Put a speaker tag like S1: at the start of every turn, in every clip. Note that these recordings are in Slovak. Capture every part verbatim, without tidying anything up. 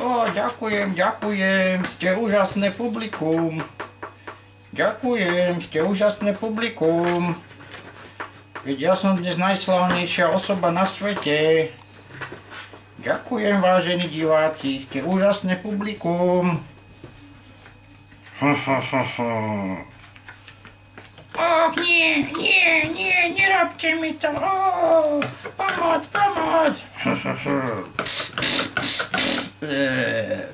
S1: Ó, ďakujem, ďakujem, ste úžasné publikum. Ďakujem, ste úžasné publikum. Veď ja som dnes najslávnejšia osoba na svete. Ďakujem, vážení diváci, ste úžasné publikum. Ha, ha, ha, ha. Och, nie, nie, nie, nerobte mi to. Oh, pomoc, pomoc. Ha, ha, ha. Eee.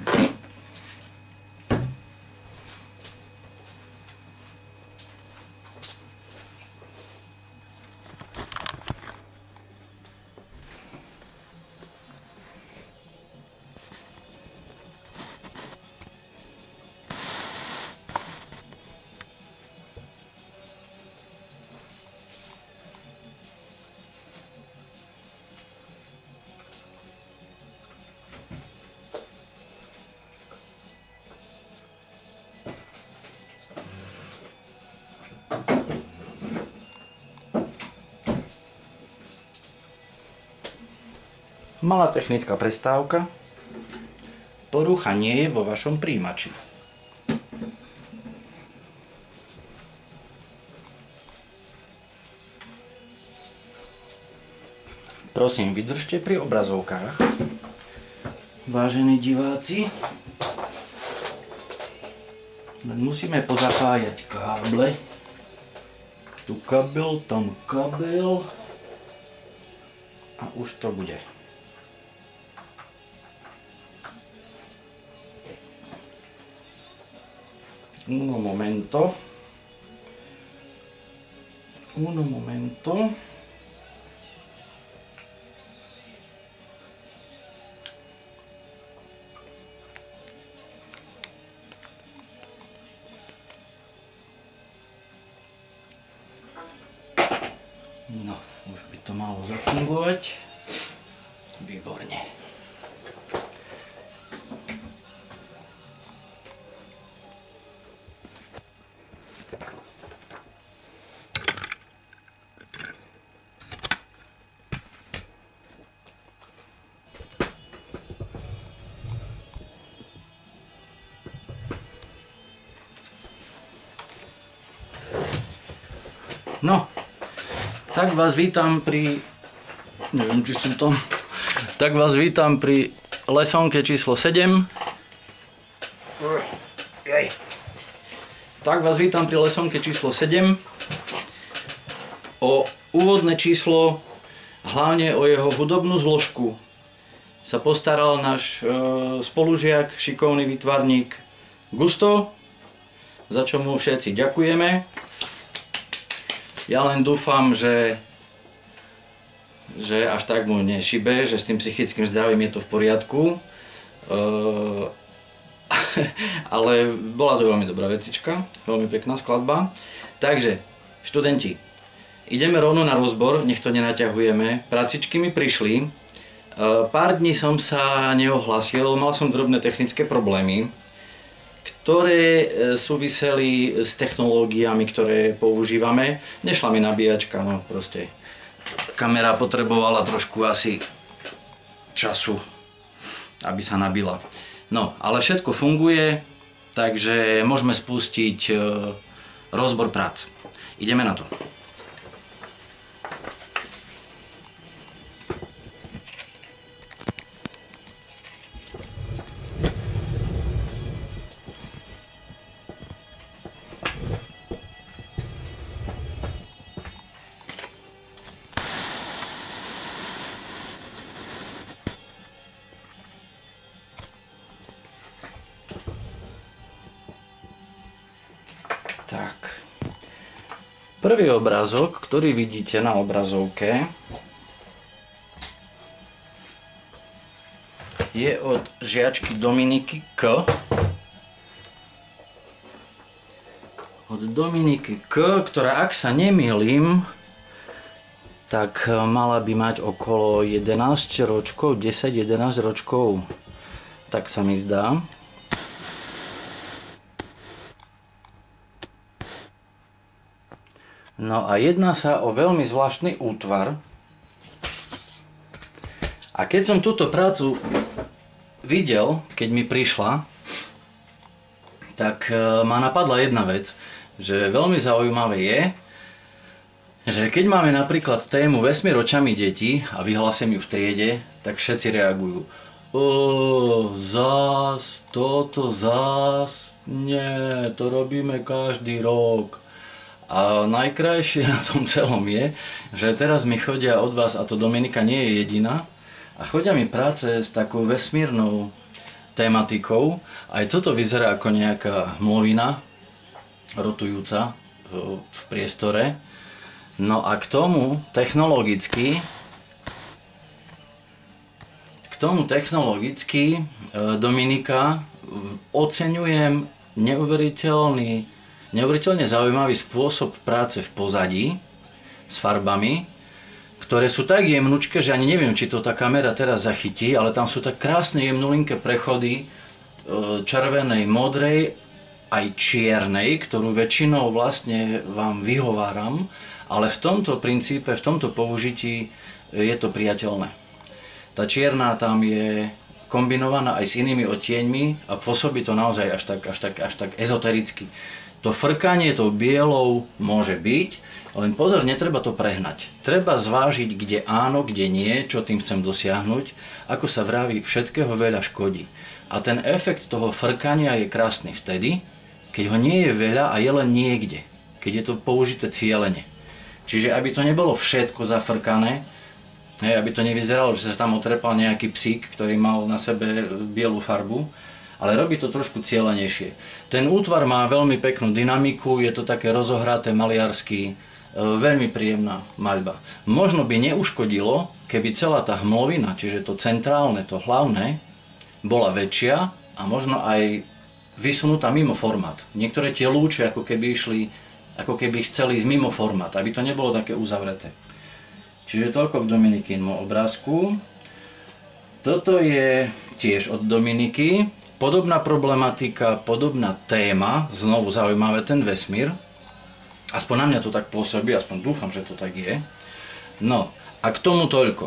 S1: Malá technická prestávka. Porucha nie je vo vašom príjimači. Prosím, vydržte pri obrazovkách. Vážení diváci, musíme pozapájať káble. Tu kabel, tam kabel. A už to bude. Uno momento. Uno momento. No, už by to malo zafungovať. Výborne. No, tak vás vítam pri, neviem, či som to, tak vás vítam pri lesonke číslo sedem. Tak vás vítam pri lesonke číslo sedem. O úvodné číslo, hlavne o jeho hudobnú zložku, sa postaral náš e, spolužiak, šikovný výtvarník Gusto, za čo mu všetci ďakujeme. Ja len dúfam, že, že až tak mu nešibe, že s tým psychickým zdravím je to v poriadku. Uh, ale bola to veľmi dobrá vecička, veľmi pekná skladba. Takže, študenti, ideme rovno na rozbor, nech to nenaťahujeme. Prácičky mi prišli. Uh, pár dní som sa neohlasil, mal som drobné technické problémy, ktoré súviseli s technológiami, ktoré používame. Nešla mi nabíjačka, no proste. Kamera potrebovala trošku asi času, aby sa nabila. No, ale všetko funguje, takže môžeme spustiť rozbor prác. Ideme na to. Tak. Prvý obrázok, ktorý vidíte na obrazovke, je od žiačky Dominiky K. Od Dominiky K, ktorá, ak sa nemýlim, tak mala by mať okolo jedenásť ročkov, desať jedenásť ročkov. Tak sa mi zdá. No a jedná sa o veľmi zvláštny útvar. A keď som túto prácu videl, keď mi prišla, tak ma napadla jedna vec, že veľmi zaujímavé je, že keď máme napríklad tému Vesmír očami detí a vyhlasím ju v triede, tak všetci reagujú. O, zás, toto zás, nie, to robíme každý rok. A najkrajšie na tom celom je, že teraz mi chodia od vás, a to Dominika nie je jediná, a chodia mi práce s takou vesmírnou tematikou. Aj toto vyzerá ako nejaká hmlovina rotujúca v, v priestore. No a k tomu technologicky, k tomu technologicky Dominika oceňujem neuveriteľný, neuveriteľne zaujímavý spôsob práce v pozadí s farbami, ktoré sú tak jemnučké, že ani neviem, či to tá kamera teraz zachytí, ale tam sú tak krásne jemnulinké prechody červenej, modrej aj čiernej, ktorú väčšinou vlastne vám vyhováram. Ale v tomto princípe, v tomto použití je to priateľné. Tá čierna tam je kombinovaná aj s inými odtieňmi a pôsobí to naozaj až tak, až tak, až tak ezotericky. To frkanie tou bielou môže byť, len pozor, netreba to prehnať. Treba zvážiť, kde áno, kde nie, čo tým chcem dosiahnuť. Ako sa vraví, všetkého veľa škodí. A ten efekt toho frkania je krásny vtedy, keď ho nie je veľa a je len niekde. Keď je to použité cielene. Čiže aby to nebolo všetko zafrkané, hej, aby to nevyzeralo, že sa tam otrepal nejaký psík, ktorý mal na sebe bielu farbu, ale robí to trošku cieľenejšie. Ten útvar má veľmi peknú dynamiku, je to také rozohraté maliarsky, veľmi príjemná maľba. Možno by neuškodilo, keby celá tá hmlovina, čiže to centrálne, to hlavné, bola väčšia a možno aj vysunutá mimo formát. Niektoré tie lúče ako keby išli ako keby chceli ísť mimo formát, aby to nebolo také uzavreté. Čiže toľko k Dominikinmu obrázku. Toto je tiež od Dominiky. Podobná problematika, podobná téma, znovu zaujímavé ten vesmír. Aspoň na mňa to tak pôsobí, aspoň dúfam, že to tak je. No, a k tomu toľko.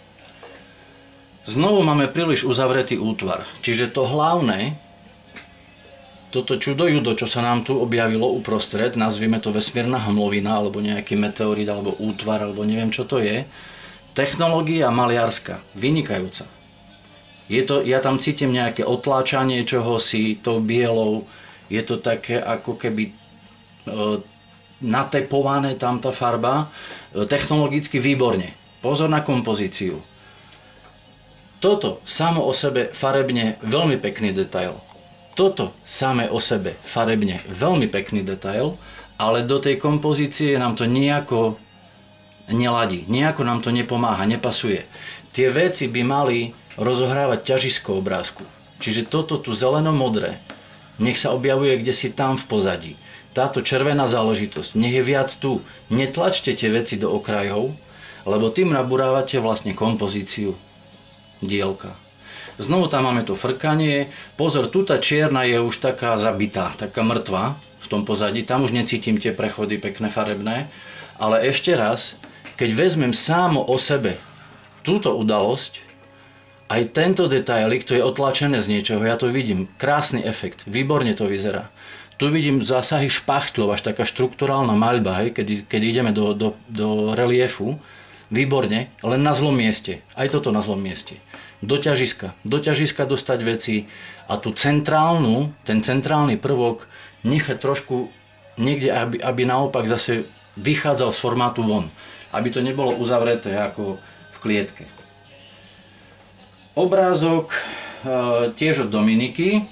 S1: Znovu máme príliš uzavretý útvar, čiže to hlavné, toto čudo-judo, čo sa nám tu objavilo uprostred, nazvime to vesmírna hmlovina, alebo nejaký meteorit, alebo útvar, alebo neviem čo to je, technológia maliarská, vynikajúca. Je to, ja tam cítim nejaké otláčanie čohosi tou bielou, je to také ako keby e, natepované tam tá farba, e, technologicky výborne. Pozor na kompozíciu. Toto samo o sebe farebne veľmi pekný detail. Toto samé o sebe farebne veľmi pekný detail, ale do tej kompozície nám to nejako neladí, nejako nám to nepomáha, nepasuje. Tie veci by mali rozohrávať ťažisko obrázku. Čiže toto tu zeleno-modré, nech sa objavuje kdesi tam v pozadí. Táto červená záležitosť, nech je viac tu. Netlačte tie veci do okrajov, lebo tým naburávate vlastne kompozíciu dielka. Znovu tam máme to frkanie. Pozor, tu tá čierna je už taká zabitá, taká mŕtva v tom pozadí. Tam už necítim tie prechody pekné farebné. Ale ešte raz, keď vezmem sámo o sebe túto udalosť, aj tento detailik, to je otlačené z niečoho, ja to vidím. Krásny efekt, výborne to vyzerá. Tu vidím zásahy špachtlov, až taká štrukturálna maľba, hej, keď, keď ideme do, do, do reliefu. Výborne, len na zlom mieste. Aj toto na zlom mieste. Do ťažiska. Do ťažiska dostať veci a tú centrálnu, ten centrálny prvok nechať trošku niekde, aby, aby naopak zase vychádzal z formátu von. Aby to nebolo uzavreté ako v klietke. Obrázok e, tiež od Dominiky.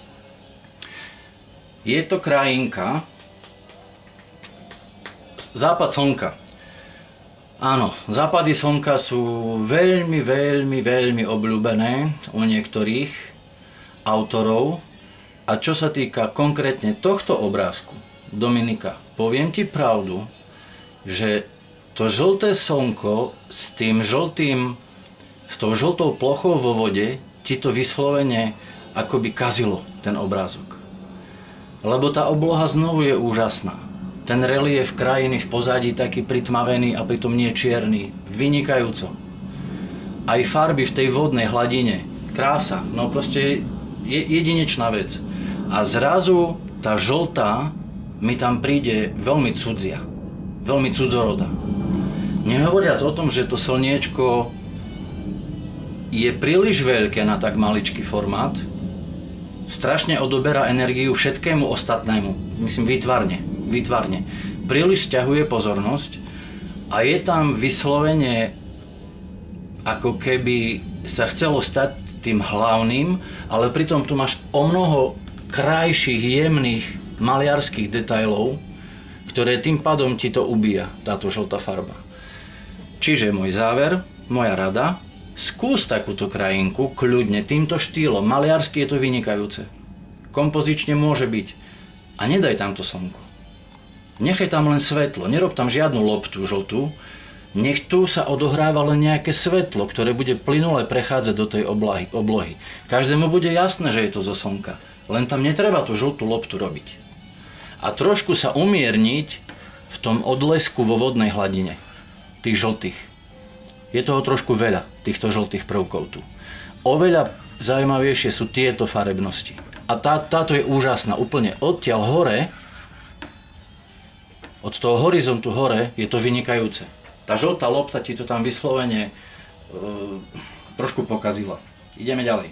S1: Je to krajinka Západ slnka. Áno, západy slnka sú veľmi, veľmi, veľmi obľúbené u niektorých autorov. A čo sa týka konkrétne tohto obrázku, Dominika, poviem ti pravdu, že to žlté slnko s tým žltým, s tou žltou plochou vo vode ti to vyslovene akoby kazilo ten obrázok. Lebo tá obloha znovu je úžasná. Ten relief krajiny v pozadí taký pritmavený a pritom nie čierny. Vynikajúco. Aj farby v tej vodnej hladine. krása, no proste je jedinečná vec. A zrazu tá žltá mi tam príde veľmi cudzia, veľmi cudzorodá. Nehovoriac o tom, že to slniečko je príliš veľké na tak maličký formát, strašne odoberá energiu všetkému ostatnému, myslím výtvarne, výtvarne. Príliš sťahuje pozornosť a je tam vyslovene, ako keby sa chcelo stať tým hlavným, ale pritom tu máš o mnoho krajších, jemných maliarských detailov, ktoré tým pádom ti to ubíja, táto žltá farba. Čiže môj záver, moja rada, skús takúto krajinku kľudne týmto štýlom, maliarsky je to vynikajúce. Kompozične môže byť. A nedaj tam to slnko. Nechaj tam len svetlo, nerob tam žiadnu loptu žltú, nech tu sa odohráva len nejaké svetlo, ktoré bude plynule prechádzať do tej oblohy, oblohy. Každému bude jasné, že je to zo slnka, len tam netreba tú žltú loptu robiť. A trošku sa umierniť v tom odlesku vo vodnej hladine, tých žltých. Je toho trošku veľa, týchto žltých prvkov tu. Oveľa zaujímavejšie sú tieto farebnosti. A tá, táto je úžasná, úplne odtiaľ hore, od toho horizontu hore je to vynikajúce. Tá žltá lopta ti to tam vyslovene e, trošku pokazila. Ideme ďalej. E,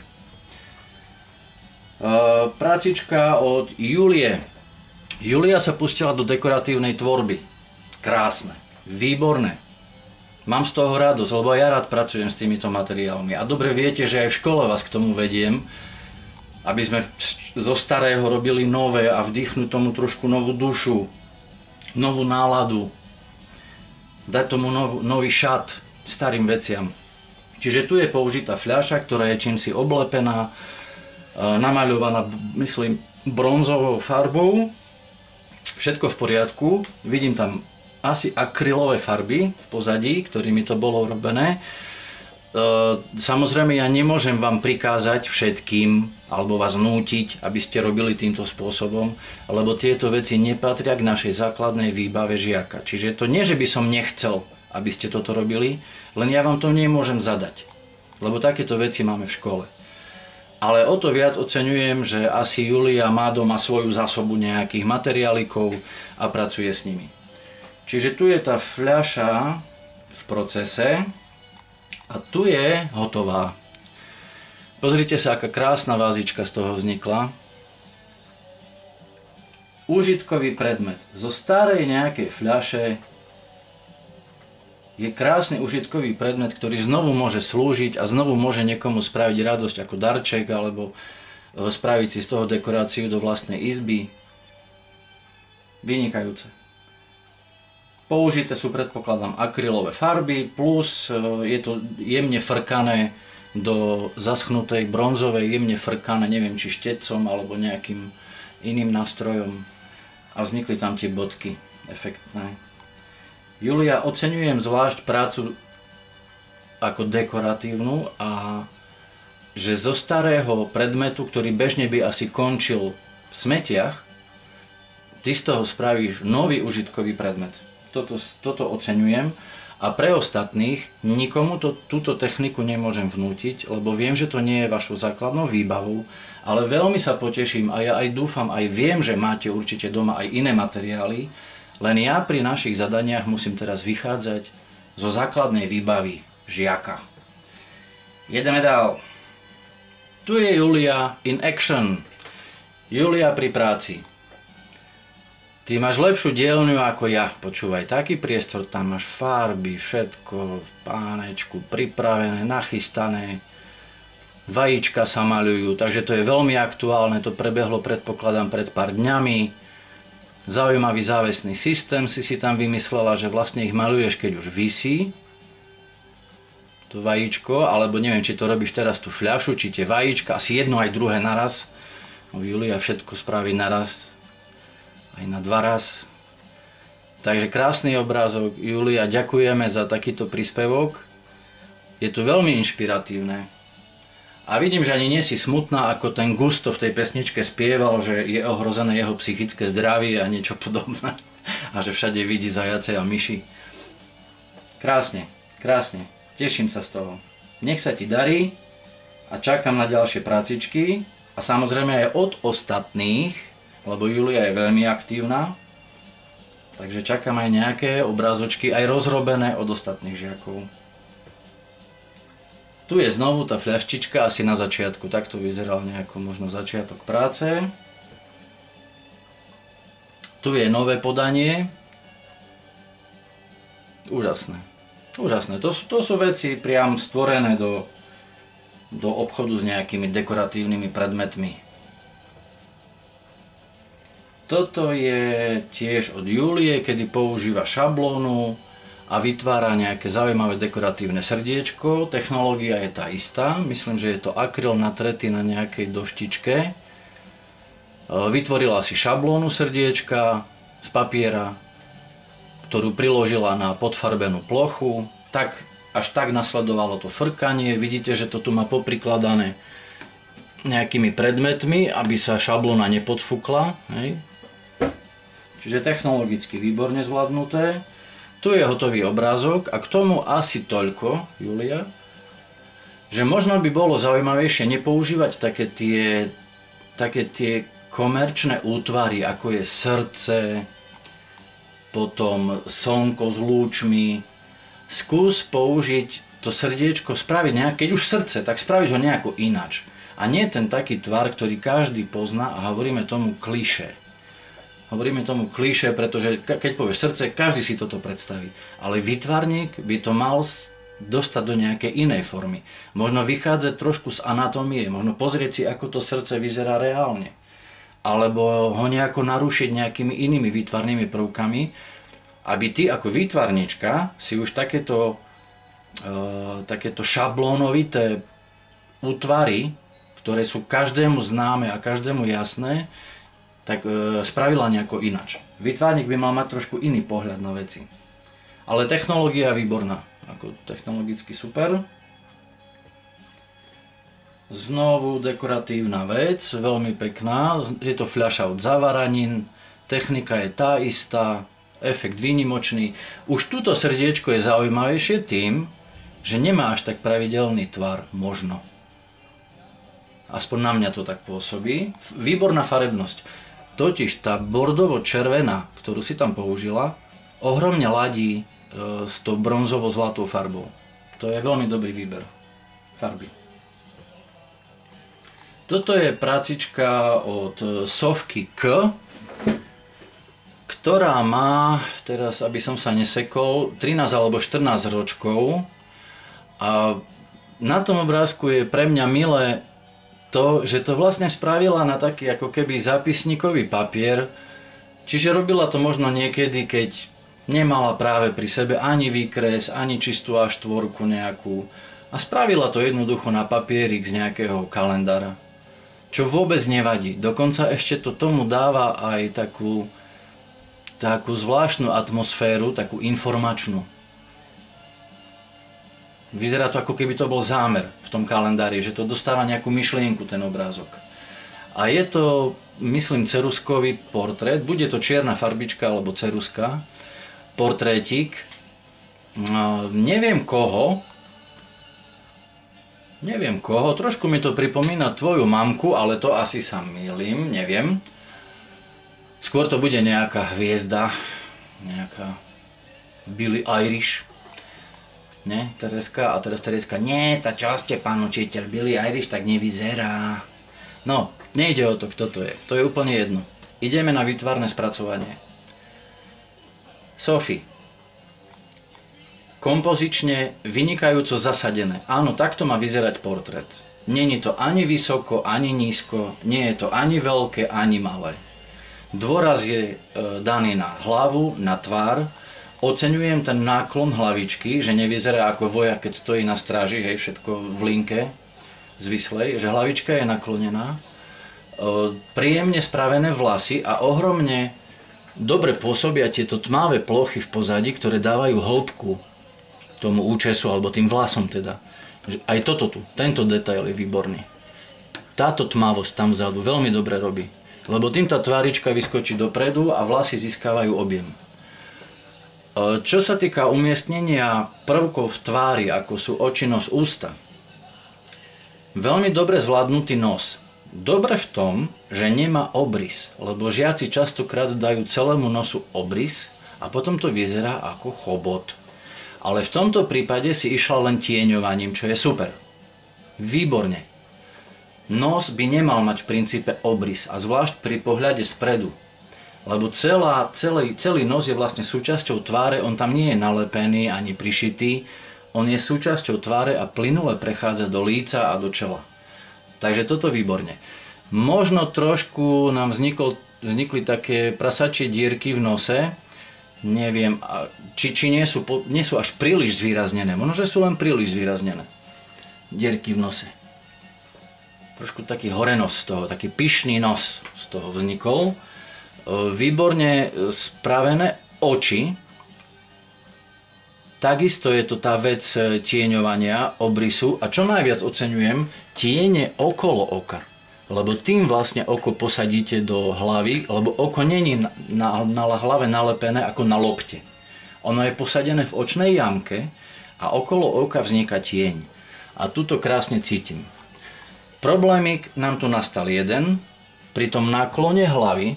S1: prácička od Julie. Julia sa pustila do dekoratívnej tvorby. Krásne, výborné. Mám z toho radosť, lebo ja rád pracujem s týmito materiálmi. A dobre viete, že aj v škole vás k tomu vediem, aby sme zo starého robili nové a vdýchnuť tomu trošku novú dušu, novú náladu, dať tomu nov, nový šat starým veciam. Čiže tu je použitá fľaša, ktorá je čímsi oblepená, namaľovaná, myslím, bronzovou farbou. Všetko v poriadku, vidím tam asi akrylové farby v pozadí, ktorými to bolo robené. Samozrejme, ja nemôžem vám prikázať všetkým alebo vás nútiť, aby ste robili týmto spôsobom, lebo tieto veci nepatria k našej základnej výbave žiaka. Čiže to nie, že by som nechcel, aby ste toto robili, len ja vám to nemôžem zadať, lebo takéto veci máme v škole. Ale o to viac oceňujem, že asi Julia má doma svoju zásobu nejakých materiálikov a pracuje s nimi. Čiže tu je tá fľaša v procese a tu je hotová. Pozrite sa, aká krásna vázička z toho vznikla. Užitkový predmet. Zo starej nejakej fľaše je krásny užitkový predmet, ktorý znovu môže slúžiť a znovu môže niekomu spraviť radosť ako darček alebo spraviť si z toho dekoráciu do vlastnej izby. Vynikajúce. Použité sú, predpokladám, akrylové farby, plus je to jemne frkané do zaschnutej bronzovej, jemne frkané, neviem či štecom alebo nejakým iným nástrojom. A vznikli tam tie bodky efektné. Julia, oceňujem zvlášť prácu ako dekoratívnu a že zo starého predmetu, ktorý bežne by asi končil v smetiach, ty z toho spravíš nový užitkový predmet. Toto, toto oceňujem a pre ostatných nikomu to, túto techniku nemôžem vnútiť, lebo viem, že to nie je vašou základnou výbavou, ale veľmi sa poteším a ja aj dúfam, aj viem, že máte určite doma aj iné materiály, len ja pri našich zadaniach musím teraz vychádzať zo základnej výbavy žiaka. Jedeme dál. Tu je Julia in action. Julia pri práci. Ty máš lepšiu dielňu ako ja, počúvaj, taký priestor, tam máš farby, všetko, pánečku, pripravené, nachystané, vajíčka sa maľujú, takže to je veľmi aktuálne, to prebehlo, predpokladám, pred pár dňami. Zaujímavý závesný systém si si tam vymyslela, že vlastne ich maľuješ, keď už visí to vajíčko, alebo neviem, či to robíš teraz tú fľašu, či tie vajíčka, asi jedno aj druhé naraz. No, Julia všetko spraví naraz. Aj na dva raz. Takže krásny obrázok. Julia, ďakujeme za takýto príspevok. Je to veľmi inšpiratívne. A vidím, že ani nie si smutná, ako ten Gusto v tej pesničke spieval, že je ohrozené jeho psychické zdravie a niečo podobné. A že všade vidí zajace a myši. Krásne, krásne. Teším sa z toho. Nech sa ti darí. a čakám na ďalšie prácičky a samozrejme aj od ostatných, lebo Julia je veľmi aktívna, takže čakám aj nejaké obrázočky, aj rozrobené od ostatných žiakov. Tu je znovu tá fľaštička asi na začiatku, takto vyzeral nejako možno začiatok práce. Tu je nové podanie. Úžasné. Úžasné. To sú, to sú veci priam stvorené do, do obchodu s nejakými dekoratívnymi predmetmi. Toto je tiež od Julie, kedy používa šablónu a vytvára nejaké zaujímavé dekoratívne srdiečko. Technológia je tá istá. Myslím, že je to akryl natretý na nejakej doštičke. Vytvorila si šablónu srdiečka z papiera, ktorú priložila na podfarbenú plochu. Tak, až tak nasledovalo to frkanie. Vidíte, že to tu má poprikladané nejakými predmetmi, aby sa šablóna nepodfúkla. Hej. Čiže technologicky výborne zvládnuté. Tu je hotový obrázok a k tomu asi toľko, Julia, že možno by bolo zaujímavejšie nepoužívať také tie, také tie komerčné útvary, ako je srdce, potom slnko s lúčmi. Skús použiť to srdiečko, spraviť nejaké, keď už srdce, tak spraviť ho nejako ináč. A nie ten taký tvar, ktorý každý pozná a hovoríme tomu klišé. Hovoríme tomu klišé, pretože keď povieš srdce, každý si toto predstaví. Ale výtvarník by to mal dostať do nejakej inej formy. Možno vychádzať trošku z anatómie, možno pozrieť si, ako to srdce vyzerá reálne. Alebo ho nejako narušiť nejakými inými výtvarnými prvkami, aby ty ako výtvarnička si už takéto, e, takéto šablónovité útvary, ktoré sú každému známe a každému jasné, tak e, spravila nejako inač. Výtvarník by mal mať trošku iný pohľad na veci. Ale technológia je výborná, ako technologicky super. Znovu dekoratívna vec, veľmi pekná, je to fľaša od zavaranín, technika je tá istá, efekt výnimočný. Už túto srdiečko je zaujímavejšie tým, že nemá až tak pravidelný tvar, možno. Aspoň na mňa to tak pôsobí. Výborná farebnosť. Totiž tá bordovo-červená, ktorú si tam použila, ohromne ladí e, s tou bronzovo-zlatou farbou. To je veľmi dobrý výber farby. Toto je prácička od Sofky K, ktorá má, teraz aby som sa nesekol, trinásť alebo štrnásť ročkov. A na tom obrázku je pre mňa milé to, že to vlastne spravila na taký ako keby zápisníkový papier. Čiže robila to možno niekedy, keď nemala práve pri sebe ani výkres, ani čistú á štyri nejakú. A spravila to jednoducho na papierik z nejakého kalendára. Čo vôbec nevadí. Dokonca ešte to tomu dáva aj takú, takú zvláštnu atmosféru, takú informačnú. Vyzerá to, ako keby to bol zámer v tom kalendári, že to dostáva nejakú myšlienku, ten obrázok. A je to, myslím, ceruskový portrét, bude to čierna farbička alebo ceruska, portrétik, no, neviem koho, neviem koho, trošku mi to pripomína tvoju mamku, ale to asi sa mýlim, neviem. Skôr to bude nejaká hviezda, nejaká Billie Eilish. Ne, Tereska, a teraz Tereska, nie, tá čo ste, pán učiteľ, Billie Eilish tak nevyzerá. No, nejde o to, kto to je, to je úplne jedno. Ideme na výtvarné spracovanie. Sophie. Kompozične vynikajúco zasadené. Áno, takto má vyzerať portrét. Není to ani vysoko, ani nízko, nie je to ani veľké, ani malé. Dôraz je e, daný na hlavu, na tvár. Oceňujem ten náklon hlavičky, že nevyzerá ako vojak, keď stojí na stráži, hej, všetko v linke zvislej, že hlavička je naklonená. E, príjemne spravené vlasy a ohromne dobre pôsobia tieto tmavé plochy v pozadí, ktoré dávajú hĺbku tomu účesu, alebo tým vlasom teda. Aj toto tu, tento detail je výborný. Táto tmavosť tam vzadu veľmi dobre robí, lebo tým tá tvárička vyskočí dopredu a vlasy získavajú objem. Čo sa týka umiestnenia prvkov v tvári, ako sú oči, nos, ústa,
S2: Veľmi dobre zvládnutý nos. Dobre v tom, že nemá obrys, lebo žiaci častokrát dajú celému nosu obrys a potom to vyzerá ako chobot. Ale v tomto prípade si išla len tieňovaním, čo je super. Výborne. Nos by nemal mať v princípe obrys, a zvlášť pri pohľade spredu. Lebo celá, celý, celý nos je vlastne súčasťou tváre, on tam nie je nalepený ani prišitý, on je súčasťou tváre a plynule prechádza do líca a do čela. Takže toto výborne. Možno trošku nám vznikol, vznikli také prasačie dierky v nose, neviem, či, či nie, sú, nie sú až príliš zvýraznené, možno, že sú len príliš zvýraznené. Dierky v nose. Trošku taký horenos z toho, taký pyšný nos z toho vznikol. Výborne spravené oči. Takisto je to tá vec tieňovania, obrysu. A čo najviac oceňujem, tiene okolo oka. Lebo tým vlastne oko posadíte do hlavy, lebo oko není na, na, na hlave nalepené ako na lopte. Ono je posadené v očnej jamke a okolo oka vzniká tieň. A tuto krásne cítim. Problémik nám tu nastal jeden, pri tom náklone hlavy.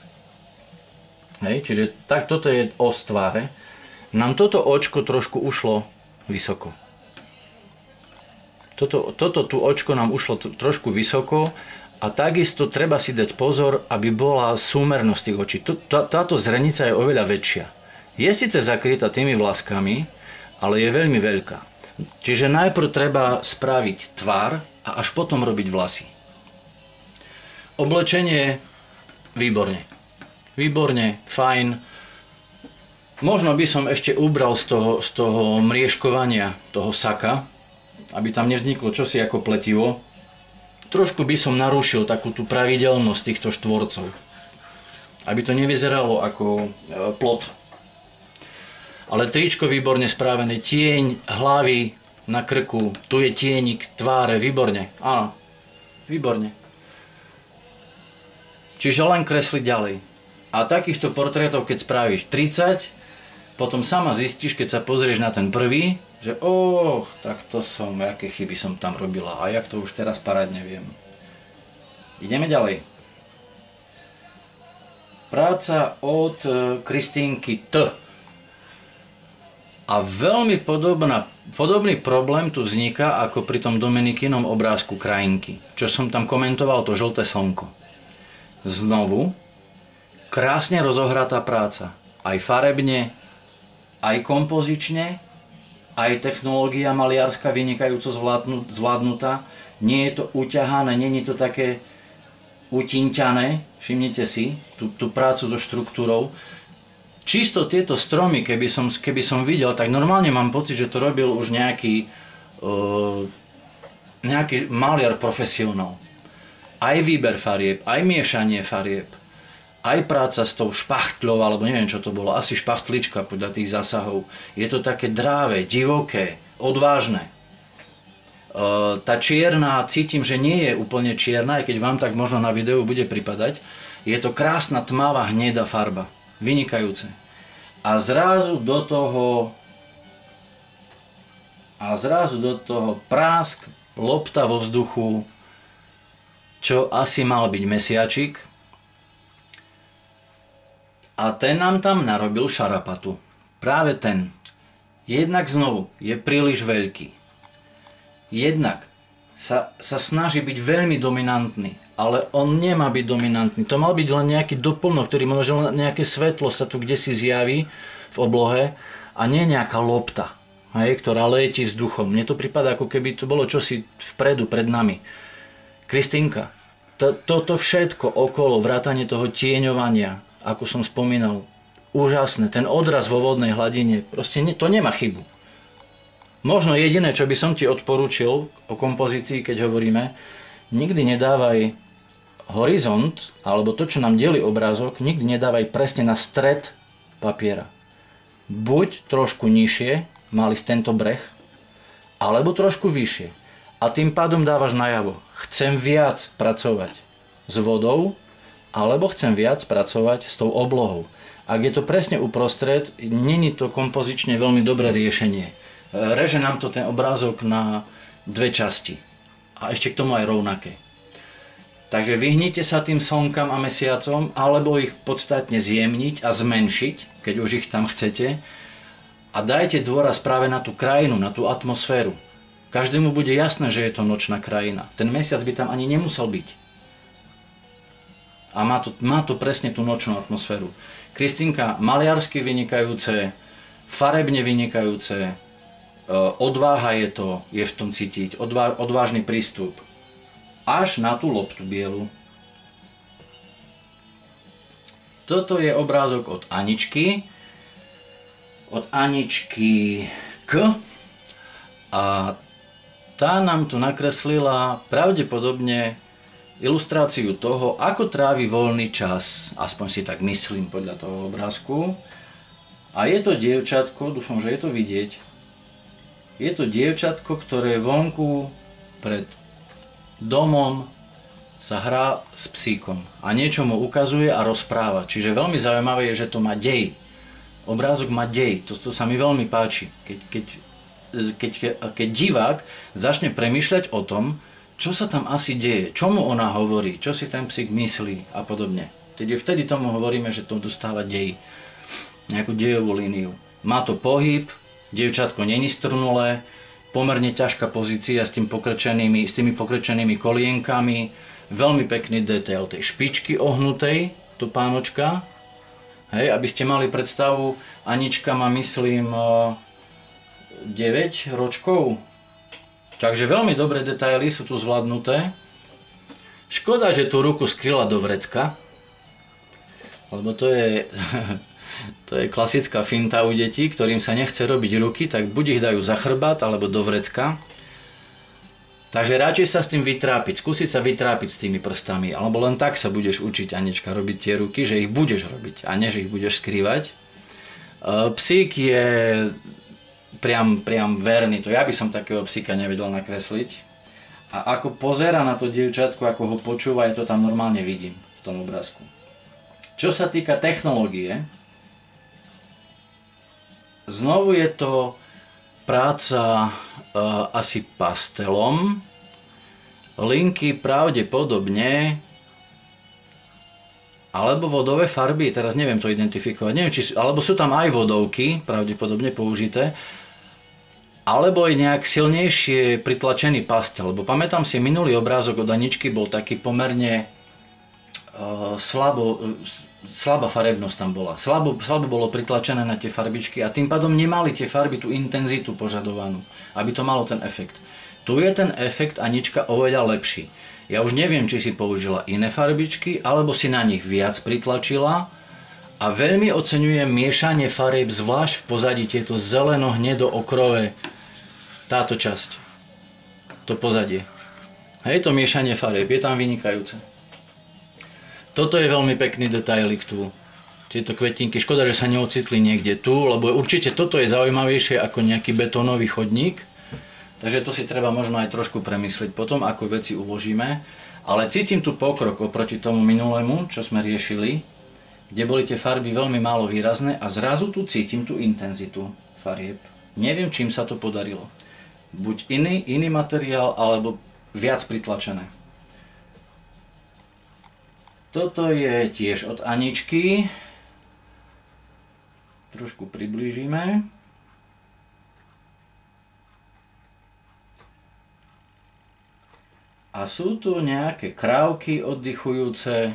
S2: Hej, čiže tak toto je os tváre. Nám toto očko trošku ušlo vysoko. Toto, toto tu očko nám ušlo trošku vysoko a takisto treba si dať pozor, aby bola súmernosť tých očí. Táto zrenica je oveľa väčšia. Je síce zakrytá tými vlaskami, ale je veľmi veľká. Čiže najprv treba spraviť tvár a až potom robiť vlasy. Oblečenie výborne. Výborne, fajn. Možno by som ešte ubral z toho, z toho mriežkovania toho saka, aby tam nevzniklo čosi ako pletivo. Trošku by som narušil takú tú pravidelnosť týchto štvorcov. Aby to nevyzeralo ako plot. Ale tričko výborne spravené, tieň hlavy na krku, tu je tienik tváre, výborne. Áno, výborne. Čiže len kresliť ďalej. A takýchto portrétov, keď spravíš tridsať, potom sama zistíš, keď sa pozrieš na ten prvý, že oh, tak to som, aké chyby som tam robila a jak to už teraz parádne viem. Ideme ďalej. Práca od Kristínky T. A veľmi podobná, podobný problém tu vzniká ako pri tom Dominikinom obrázku Krajinky, čo som tam komentoval, to žlté slnko. Znovu, krásne rozohratá práca. Aj farebne, aj kompozične, aj technológia maliarska vynikajúco zvládnutá. Nie je to uťahané, nie je to také utinťané. Všimnite si tú, tú prácu so štruktúrou. Čisto tieto stromy, keby som, keby som videl, tak normálne mám pocit, že to robil už nejaký, uh, nejaký maliar profesionál. Aj výber farieb, aj miešanie farieb, aj práca s tou špachtľou, alebo neviem čo to bolo, asi špachtlička podľa tých zasahov. Je to také dráve, divoké, odvážne. E, tá čierna, cítim, že nie je úplne čierna, aj keď vám tak možno na videu bude pripadať. Je to krásna tmavá hnedá farba, vynikajúce. A zrazu do toho, a zrazu do toho prásk, lopta vo vzduchu, čo asi mal byť mesiačik. A ten nám tam narobil šarapatu. Práve ten. Jednak znovu je príliš veľký. Jednak sa, sa snaží byť veľmi dominantný, ale on nemá byť dominantný. To mal byť len nejaký doplnok, ktorý možno len nejaké svetlo sa tu kdesi zjaví v oblohe a nie nejaká lopta, hej, ktorá letí vzduchom. Mne to prípada, ako keby to bolo čosi vpredu, pred nami. Kristínka, to, toto všetko okolo, vrátanie toho tieňovania, ako som spomínal, úžasné, ten odraz vo vodnej hladine, proste ne, to nemá chybu. Možno jediné, čo by som ti odporúčil o kompozícii, keď hovoríme, nikdy nedávaj horizont, alebo to, čo nám delí obrázok, nikdy nedávaj presne na stred papiera. Buď trošku nižšie, mal ísť tento breh, alebo trošku vyššie. A tým pádom dávaš najavo, chcem viac pracovať s vodou, alebo chcem viac pracovať s tou oblohou. Ak je to presne uprostred, není to kompozične veľmi dobré riešenie. Reže nám to ten obrázok na dve časti. a ešte k tomu aj rovnaké. Takže vyhnite sa tým slnkám a mesiacom, alebo ich podstatne zjemniť a zmenšiť, keď už ich tam chcete. A dajte dôraz práve na tú krajinu, na tú atmosféru. Každému bude jasné, že je to nočná krajina. Ten mesiac by tam ani nemusel byť. A má to, má to presne tú nočnú atmosféru. Kristýnka, maliarsky vynikajúce, farebne vynikajúce, odváha je to, je v tom cítiť, odvá, odvážny prístup. Až na tú loptu bielu. Toto je obrázok od Aničky. Od Aničky K. A tá nám tu nakreslila pravdepodobne ilustráciu toho, ako trávi voľný čas. Aspoň si tak myslím podľa toho obrázku. A je to dievčatko, dúfam, že je to vidieť. Je to dievčatko, ktoré vonku pred domom sa hrá s psíkom a niečo mu ukazuje a rozpráva. Čiže veľmi zaujímavé je, že to má dej. Obrázok má dej, to, to sa mi veľmi páči. Keď, keď, keď, keď divák začne premýšľať o tom, čo sa tam asi deje, čo mu ona hovorí, čo si ten psík myslí a podobne. Tedy vtedy tomu hovoríme, že to dostáva dej. Nejakú dejovú líniu. Má to pohyb, dievčatko není strnulé, pomerne ťažká pozícia s, tým pokrčenými, s tými pokrčenými kolienkami, veľmi pekný detail tej špičky ohnutej, tu pánočka. Hej, aby ste mali predstavu, Anička má, myslím, deväť ročkov. Takže veľmi dobré detaily sú tu zvládnuté. Škoda, že tú ruku skryla do vrecka, lebo to je... To je klasická finta u detí, ktorým sa nechce robiť ruky, tak buď ich dajú za chrbát, alebo do vrecka. Takže radšej sa s tým vytrápiť, skúsiť sa vytrápiť s tými prstami, alebo len tak sa budeš učiť, Anička, robiť tie ruky, že ich budeš robiť a nie, že ich budeš skrývať. Psík je priam, priam verný, to ja by som takého psíka nevedel nakresliť. A ako pozerá na to dievčatko, ako ho počúva, ja to tam normálne vidím v tom obrázku. Čo sa týka technológie, znovu je to práca e, asi pastelom. Linky pravdepodobne, alebo vodové farby, teraz neviem to identifikovať, neviem, či, alebo sú tam aj vodovky, pravdepodobne použité, alebo aj nejak silnejšie pritlačený pastel, lebo pamätám si, minulý obrázok od Aničky bol taký pomerne e, slabo, slabá farebnosť tam bola. Slabo, slabo bolo pritlačené na tie farbičky a tým pádom nemali tie farby tú intenzitu požadovanú, aby to malo ten efekt. Tu je ten efekt, Anička, oveľa lepší. Ja už neviem, či si použila iné farbičky, alebo si na nich viac pritlačila a veľmi oceňujem miešanie farieb, zvlášť v pozadí tieto zeleno-hnedo-okrové, táto časť, to pozadie. Hej, to miešanie farieb, je tam vynikajúce. Toto je veľmi pekný detailik tu. Tieto kvetinky, škoda, že sa neocitli niekde tu, lebo určite toto je zaujímavejšie ako nejaký betónový chodník. Takže to si treba možno aj trošku premyslieť potom, ako veci uložíme. Ale cítim tu pokrok oproti tomu minulému, čo sme riešili, kde boli tie farby veľmi málo výrazné a zrazu tu cítim tú intenzitu farieb. Neviem, čím sa to podarilo. Buď iný, iný materiál, alebo viac pritlačené. Toto je tiež od Aničky. Trošku priblížime. A sú tu nejaké krávky oddychujúce.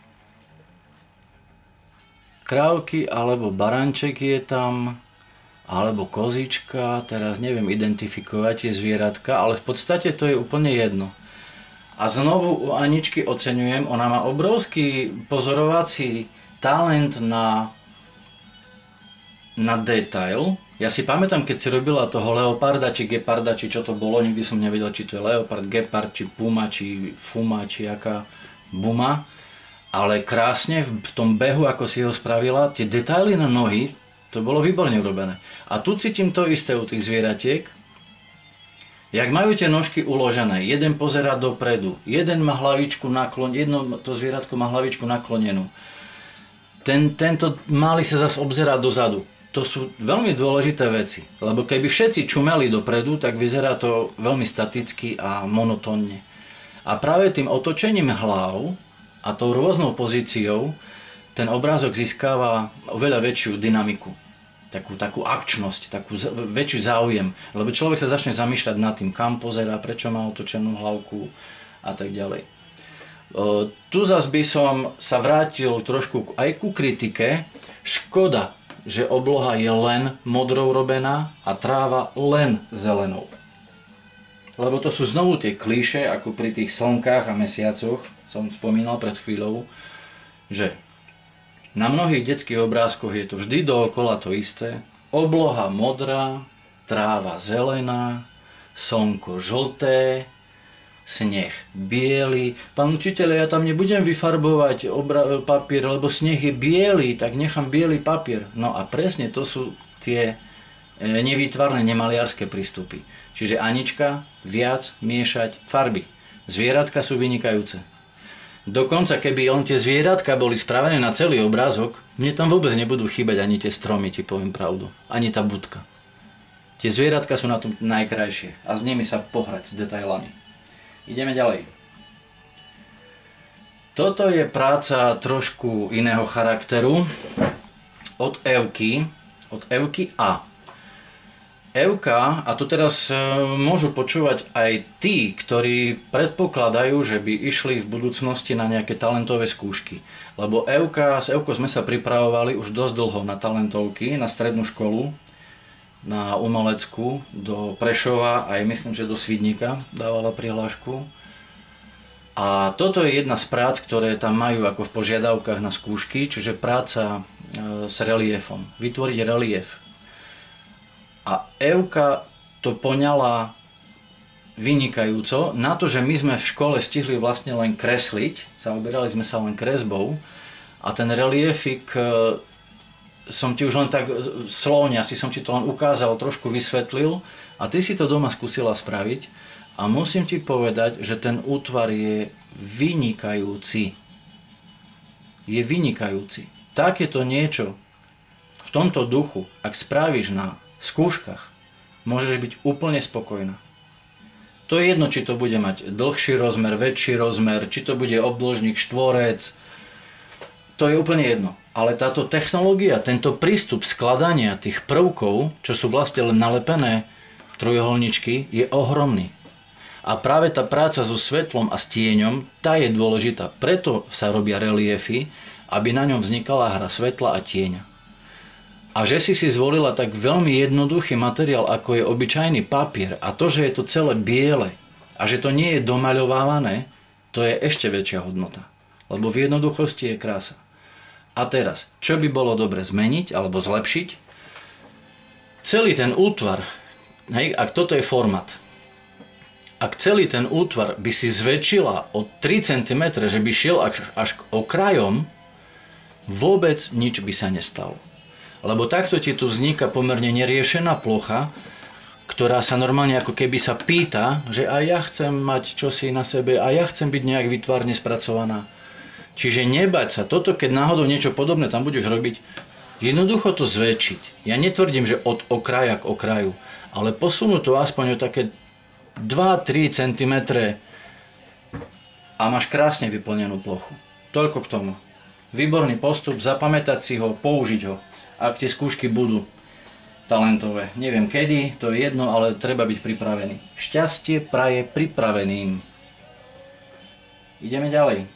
S2: Krávky alebo baranček je tam, alebo kozička, teraz neviem identifikovať tie zvieratka, ale v podstate to je úplne jedno. A znovu u Aničky oceňujem, ona má obrovský pozorovací talent na, na detail. Ja si pamätám, keď si robila toho leoparda, či geparda, či čo to bolo, nikdy som nevedel, či to je leopard, gepard, či puma, či fuma, či aká buma. Ale krásne v tom behu, ako si ho spravila, tie detaily na nohy, to bolo výborne urobené. A tu cítim to isté u tých zvieratiek. Jak majú tie nožky uložené, jeden pozerá dopredu, jeden má hlavičku naklonenú, jedno to zvieratko má hlavičku naklonenú. Ten, tento malý sa zase obzerá dozadu. to sú veľmi dôležité veci, lebo keby všetci čumeli dopredu, tak vyzerá to veľmi staticky a monotónne. A práve tým otočením hlav a tou rôznou pozíciou ten obrázok získava oveľa väčšiu dynamiku, takú, takú akčnosť, takú väčší záujem, lebo človek sa začne zamýšľať nad tým, kam pozerá, prečo má otočenú hlavku a tak ďalej. O, tu zas by som sa vrátil trošku aj ku kritike. Škoda, že obloha je len modrou robená a tráva len zelenou. Lebo to sú znovu tie klíše, ako pri tých slnkách a mesiacoch, som spomínal pred chvíľou, že na mnohých detských obrázkoch je to vždy dookola to isté. Obloha modrá, tráva zelená, slnko žlté, sneh biely. Pán učiteľ, ja tam nebudem vyfarbovať papier, lebo sneh je biely, tak nechám biely papier. No a presne to sú tie nevýtvarné, nemaliarské prístupy. Čiže Anička, viac miešať farby. Zvieratka sú vynikajúce. Dokonca keby len tie zvieratka boli spravené na celý obrázok, mne tam vôbec nebudú chýbať ani tie stromy, ti poviem pravdu. Ani tá budka. Tie zvieratka sú na tom najkrajšie a s nimi sa pohrať s detailami. Ideme ďalej. Toto je práca trošku iného charakteru od Evky, od Evky A. Evka, a tu teraz môžu počúvať aj tí, ktorí predpokladajú, že by išli v budúcnosti na nejaké talentové skúšky. Lebo Evka, s Evkou sme sa pripravovali už dosť dlho na talentovky, na strednú školu, na umeleckú, do Prešova, aj myslím, že do Svidníka dávala prihlášku. A toto je jedna z prác, ktoré tam majú ako v požiadavkách na skúšky, čiže práca s reliefom, vytvoriť relief. A Evka to poňala vynikajúco na to, že my sme v škole stihli vlastne len kresliť, zaoberali sme sa len kresbou a ten reliefik som ti už len tak slovne, asi som ti to len ukázal, trošku vysvetlil a ty si to doma skúsila spraviť a musím ti povedať, že ten útvar je vynikajúci. Je vynikajúci. Takéto niečo v tomto duchu, ak spravíš na skúškach, môžeš byť úplne spokojná. To je jedno, či to bude mať dlhší rozmer, väčší rozmer, či to bude obdĺžnik, štvorec, to je úplne jedno. Ale táto technológia, tento prístup skladania tých prvkov, čo sú vlastne len nalepené trojuholničky, je ohromný. A práve tá práca so svetlom a s tieňom, tá je dôležitá. Preto sa robia reliefy, aby na ňom vznikala hra svetla a tieňa. A že si si zvolila tak veľmi jednoduchý materiál, ako je obyčajný papier, a to, že je to celé biele a že to nie je domaľovávané, to je ešte väčšia hodnota. Lebo v jednoduchosti je krása. A teraz, čo by bolo dobre zmeniť alebo zlepšiť? Celý ten útvar, hej, ak toto je formát, ak celý ten útvar by si zväčšila o tri centimetre, že by šiel až, až k okrajom, vôbec nič by sa nestalo. Lebo takto ti tu vzniká pomerne neriešená plocha, ktorá sa normálne ako keby sa pýta, že aj ja chcem mať čosi na sebe, a ja chcem byť nejak výtvarne spracovaná. Čiže nebať sa, toto keď náhodou niečo podobné tam budeš robiť, jednoducho to zväčšiť. Ja netvrdím, že od okraja k okraju, ale posunúť to aspoň o také dva tri centimetre a máš krásne vyplnenú plochu. Toľko k tomu. Výborný postup, zapamätať si ho, použiť ho, ak tie skúšky budú talentové. Neviem kedy, to je jedno, ale treba byť pripravený. Šťastie praje pripraveným. Ideme ďalej.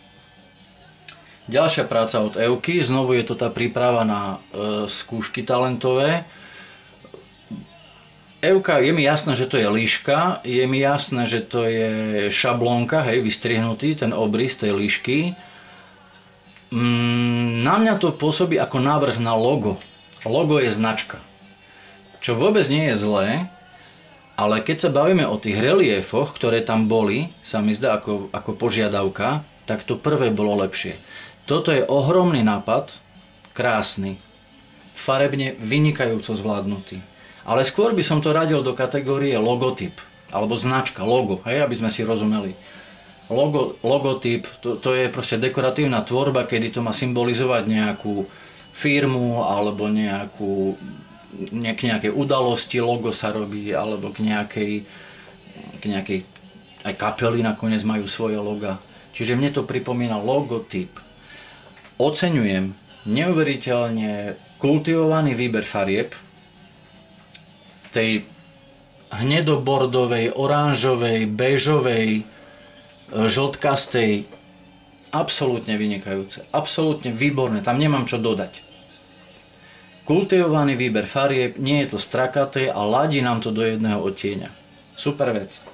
S2: Ďalšia práca od Evky, znovu je to tá príprava na e, skúšky talentové. Evka, je mi jasné, že to je líška, je mi jasné, že to je šablónka, hej, vystrihnutý, ten obrys tej líšky. Mm, na mňa to pôsobí ako návrh na logo. Logo je značka, čo vôbec nie je zlé, ale keď sa bavíme o tých reliefoch, ktoré tam boli, sa mi zdá ako, ako požiadavka, tak to prvé bolo lepšie. Toto je ohromný nápad, krásny, farebne vynikajúco zvládnutý. Ale skôr by som to radil do kategórie logotyp, alebo značka, logo, hej, aby sme si rozumeli. Logo, logotyp, to, to je proste dekoratívna tvorba, kedy to má symbolizovať nejakú firmu alebo nejakú, k nejakej udalosti, logo sa robí, alebo k nejakej, k nejakej aj kapely nakoniec majú svoje loga. Čiže mne to pripomína logotyp. Oceňujem neuveriteľne kultivovaný výber farieb, tej hnedobordovej, oranžovej, béžovej, žltkastej, absolútne vynikajúce, absolútne výborné, tam nemám čo dodať. Kultivovaný výber farieb, nie je to strakaté a ladí nám to do jedného odtieňa. Super vec.